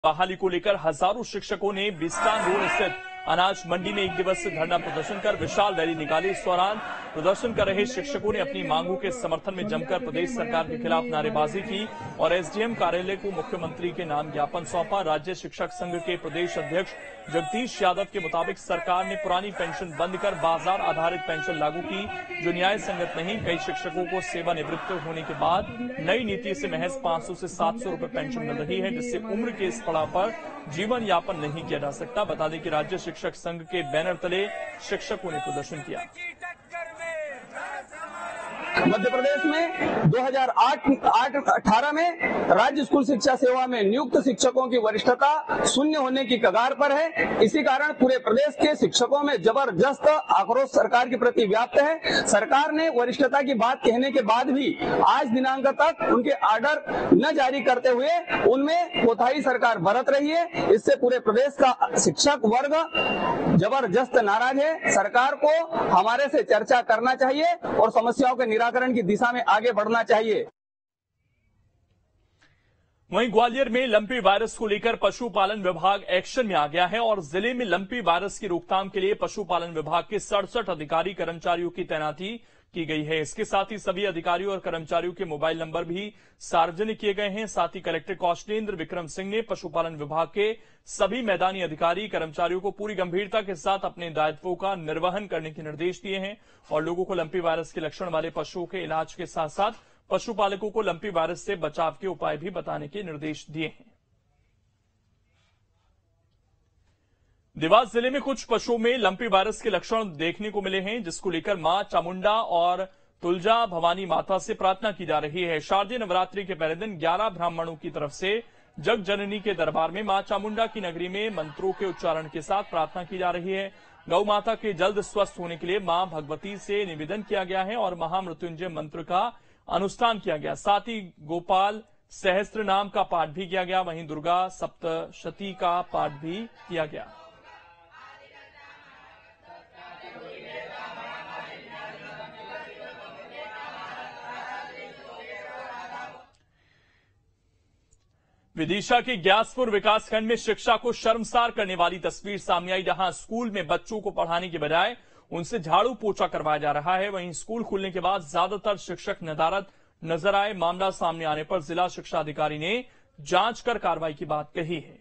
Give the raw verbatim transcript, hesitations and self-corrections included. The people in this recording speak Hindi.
बहाली को लेकर हजारों शिक्षकों ने बिस्टान रोड स्थित अनाज मंडी में एक दिवसीय धरना प्रदर्शन कर विशाल रैली निकाली। इस दौरान प्रदर्शन कर रहे शिक्षकों ने अपनी मांगों के समर्थन में जमकर प्रदेश सरकार के खिलाफ नारेबाजी की और एसडीएम कार्यालय को मुख्यमंत्री के नाम ज्ञापन सौंपा। राज्य शिक्षक संघ के प्रदेश अध्यक्ष जगदीश यादव के मुताबिक सरकार ने पुरानी पेंशन बंद कर बाजार आधारित पेंशन लागू की, जो न्याय संगत नहीं। कई शिक्षकों को सेवानिवृत्त होने के बाद नई नीति से महज पांच सौ से सात सौ रुपए पेंशन मिल रही है, जिससे उम्र के इस पड़ाव पर जीवन यापन नहीं किया जा सकता। बता दें कि राज्य शिक्षक संघ के बैनर तले शिक्षकों ने प्रदर्शन किया। मध्य प्रदेश में दो हज़ार आठ अठारह में राज्य स्कूल शिक्षा सेवा में नियुक्त शिक्षकों की वरिष्ठता शून्य होने की कगार पर है। इसी कारण पूरे प्रदेश के शिक्षकों में जबरदस्त आक्रोश सरकार के प्रति व्याप्त है। सरकार ने वरिष्ठता की बात कहने के बाद भी आज दिनांक तक उनके ऑर्डर न जारी करते हुए उनमें कोताही सरकार बरत रही है। इससे पूरे प्रदेश का शिक्षक वर्ग जबरदस्त नाराज है। सरकार को हमारे से चर्चा करना चाहिए और समस्याओं के निराकरण की दिशा में आगे बढ़ना चाहिए। वहीं ग्वालियर में लंपी वायरस को लेकर पशुपालन विभाग एक्शन में आ गया है और जिले में लंपी वायरस की रोकथाम के लिए पशुपालन विभाग के सड़सठ अधिकारी कर्मचारियों की तैनाती की गई है। इसके साथ ही सभी अधिकारियों और कर्मचारियों के मोबाइल नंबर भी सार्वजनिक किए गए हैं। साथ ही कलेक्टर कौशलेंद्र विक्रम सिंह ने पशुपालन विभाग के सभी मैदानी अधिकारी कर्मचारियों को पूरी गंभीरता के साथ अपने दायित्वों का निर्वहन करने के निर्देश दिए हैं और लोगों को लंपी वायरस के लक्षण वाले पशुओं के इलाज के साथ साथ पशुपालकों को लंपी वायरस से बचाव के उपाय भी बताने के निर्देश दिए हैं। देवास जिले में कुछ पशुओं में लंपी वायरस के लक्षण देखने को मिले हैं, जिसको लेकर मां चामुंडा और तुलजा भवानी माता से प्रार्थना की जा रही है। शारदीय नवरात्रि के पहले दिन ग्यारह ब्राह्मणों की तरफ से जग जननी के दरबार में मां चामुंडा की नगरी में मंत्रों के उच्चारण के साथ प्रार्थना की जा रही है। गौ माता के जल्द स्वस्थ होने के लिए मां भगवती से निवेदन किया गया है और महामृत्युंजय मंत्र का अनुष्ठान किया गया। साथ ही गोपाल सहस्त्र नाम का पाठ भी किया गया। वहीं दुर्गा सप्तशती का पाठ भी किया गया। विदिशा के ग्यासपुर विकासखंड में शिक्षा को शर्मसार करने वाली तस्वीर सामने आई, जहां स्कूल में बच्चों को पढ़ाने के बजाय उनसे झाड़ू पोछा करवाया जा रहा है। वहीं स्कूल खुलने के बाद ज्यादातर शिक्षक नदारद नजर आए। मामला सामने आने पर जिला शिक्षा अधिकारी ने जांच कर कार्रवाई की बात कही है।